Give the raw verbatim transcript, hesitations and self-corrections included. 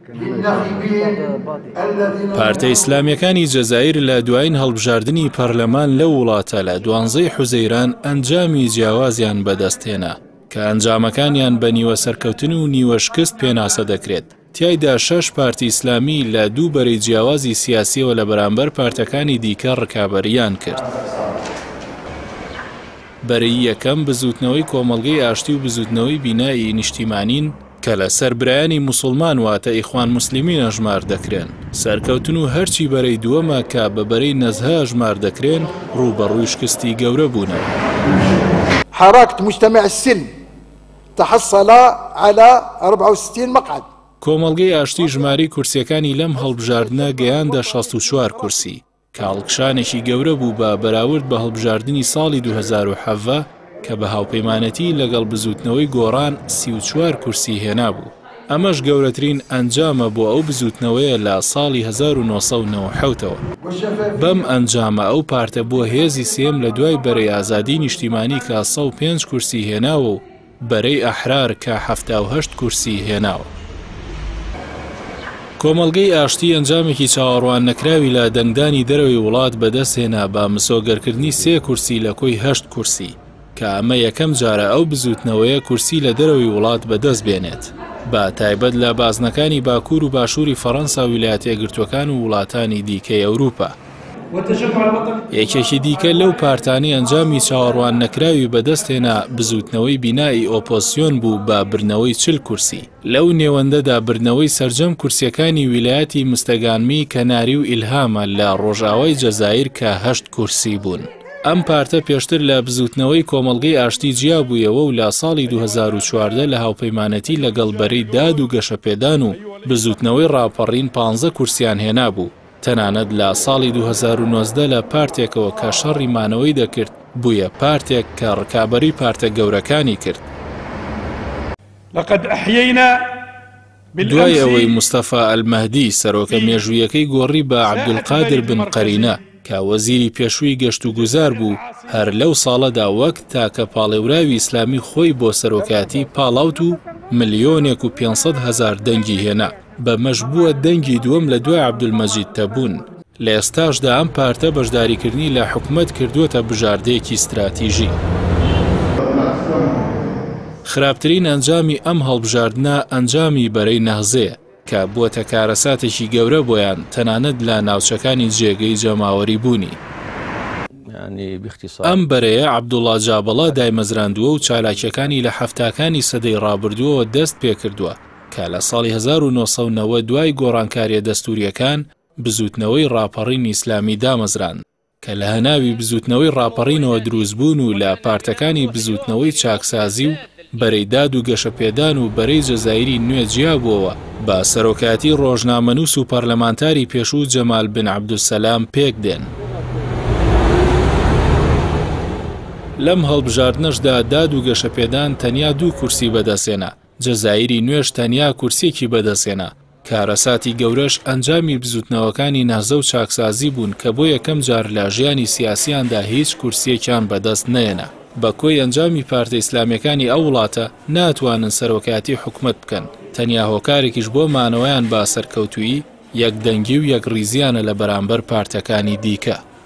پارتە ئیسلامیەکانی جەزایر لە دوایین هەڵبژاردننی پەرلەمان لە وڵاتە لە دوانزەی حوزەیران ئەنجامی جیاوازیان بەدەستهێنا کە ئەنجامەکانیان بە نیوە سەرکەوتن و نیوە شکست پێناسە دەکرێت. تیایدا شەش پارتی ئیسلامی لە دوو بەرەی جیاوازی سیاسیەوە لە بەرامبەر پارتەکانی دیکە ڕکابەریان کرد. بەرەی یەکەم بزوتنەوەی کۆمەڵگەی ئاشتی و بزوتنەوەی بینایی نیشتیمانین کە لە سەربرایانی موسڵمان واتە ئیخوان موسلیمین ئەژمار دەکرێن. سەرکەوتن و هەرچی بەرەی دووەمە کە بە بەرەی نەزهە ئەژمار دەکرێن ڕووبەڕووی شکستی گەورە بوونە. حركة مجتمع السلم تحصل على أربعة وستين مقعد. کۆمەڵگەی ئاشتی ژماری کورسیەکانی لەم هەڵبژاردنە گەیاندە شەست و چوار کورسی. کاڵکشانێکی گەورە بوو بە بەراورد بە هەڵبژاردننی ساڵی دوو هەزار و حەڤە کە بە هاوپەیمانەتی لەگەڵ بزوتنەوەی گۆڕان سی و چوار کورسی هێنا بوو. ئەمەش گەورەترین ئەنجامە بۆ ئەو بزوتنەوەیە لە ساڵی هەزار و نۆسەد و نەوە و حەوتەوە. بەم ئەنجامە ئەو پارتە بۆ هێزی سێم لە دوای بەرەی ئازادی نیشتیمانی کە سەد و پێنج کورسی هێناوە و بەرەی ئەحرار کە هەفتا و هەشت کورسی هێناوە. کۆمەڵگەی ئاشتی ئەنجامێکی چاوەڕوان نەکراوی لە دەنگدانی دەرەوەی وڵات بەدەستهێنا بە مسۆگەرکردنی سێ کورسی لە کۆی هەشت کورسی کە ئەمە یەکەم جارە ئەو بزوتنەوەیە کورسی لە دەرەوەی وڵات بەدەست بێنێت. با تایبەت لە بازنەکانی باکوور و باشووری فەڕەنسا و ویلایەتە یەکگرتووەکان و وڵاتانی دیکەی ئەوروپا. یەکێکی دیکە لەو پارتانی ئەنجامی چاوەڕوان نەکراوی بەدەستهێنا بزوتنەوەی بینایی ئۆپۆزسیۆن بوو بە برنەوەی چل کورسی. لەو نێوەندەدا برنەوەی سەرجەم کورسیەکانی ویلایەتی مستەگانمی کەناری و ئیلهامە لە ڕۆژاوای جەزایر کە هەشت کورسی بوون. ئەم پارتە پێشتر لە بزوتنەوەی کۆمەڵگەی ئاشتی جیا بوویەوە و لە ساڵی دوو هەزار و چواردە لە هاوپەیمانەتی لەگەڵ بەرەی داد و گەشەپێدان و بزوتنەوەی ڕاپەڕین پانزە کورسیان هێنا بوو. تەنانەت لە ساڵی دوو هەزار و نۆزدە لە پارتێکەوە کە شەڕی مانەوەی دەکرد بوویە پارتێک کە ڕکابەری پارتە گەورەکانی کرد. دوای ئەوەی مستەفا ئەلمەهدی سەرۆکە مێژوویەکەی گۆڕی بە عەبدولقادر بن قەرینە کە وەزیری پێشووی گەشت و گوزار بوو، هەر لەو ساڵەدا وەک تاکە پاڵێوراوی ئیسلامی خۆی بۆ سەرۆکاتی پاڵاوت و ملیۆنێک و پێنج سەد هەزار دەنگی هێنا. بە مەشبووە دەنگی دووەم لە دوای عەبدولمەجید تەبوون. لە ئێستاشدا ئەم پارتە بەشداریکردنی لە حکومەت کردووەتە بژاردەیەکی استراتیژی. خراپترین ئەنجامی ئەم هەڵبژاردنە ئەنجامی بەرەی نەهزەیە کە بووەتە کارەساتێکی گەورە بۆیان تەنانەت لە ناوچەکانی جێگەی جەماوەری بوونی. ئەم بەرەیە عەبدوڵڵا جابەڵا دایمەزراندووە و چالاکیەکانی لە هەفتاکانی سەدەی ڕابردووەوە دەست پێکردووە کە لە ساڵی هەزار و نۆسەد و نەوە دوای گۆڕانکاریە دەستووریەکان بزوتنەوەی ڕاپەڕینی ئیسلامی دامەزران کە لە هەناوی بزوتنەوەی ڕاپەڕینەوە دروستبوون و لە پارتەکانی بزوتنەوەی چاکسازی و بەرەی داد و گەشەپێدان و بەرەی جەزایری نوێ جیابووەوە با سەرۆکاتی ڕۆژنامەنووس و پەرلەمانتاری پێشوو جەمال بن عەبدولسەلام پێک دێن. لەم هەڵبژاردنەشدا داد و گەشەپێدان تەنیا دوو کورسی بەدەستێنا، جەزایری نوێش تەنیا کورسێکی بەدەستێنا. کارەساتی گەورەش ئەنجامی بزوتنەوەکانی نەهزە و چاکسازی بوون کە بۆ یەکەم جار لە ژیانی سیاسیاندا هیچ کورسێکیان بەدەست نەهێنا. بە کۆی ئەنجامی پارتە ئیسلامیەکانی ئەو وڵاتە ناتوانن سەرۆکاتی حکومەت بکەن. تەنیا هۆکارێکیش بۆ مانەوەیان با سەرکەوتووی یەک دەنگی و یەک ڕیزیانە لە بەرامبەر پارتەکانی دیکە.